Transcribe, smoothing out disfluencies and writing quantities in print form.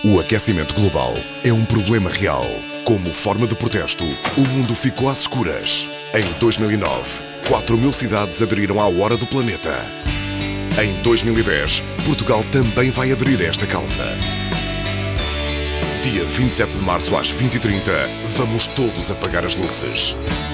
O aquecimento global é um problema real. Como forma de protesto, o mundo ficou às escuras. Em 2009, 4.000 cidades aderiram à Hora do Planeta. Em 2010, Portugal também vai aderir a esta causa. Dia 27 de março às 20h30, vamos todos apagar as luzes.